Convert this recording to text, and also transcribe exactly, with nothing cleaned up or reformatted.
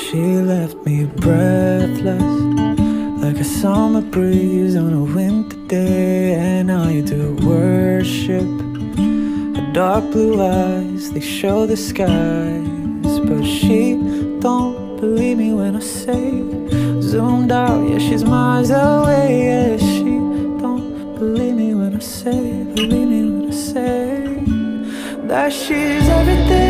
She left me breathless, like a summer breeze on a winter day. And all you do worship her dark blue eyes, they show the skies. But she don't believe me when I say, zoomed out, yeah, she's miles away. Yeah, she don't believe me when I say, believe me when I say that she's everything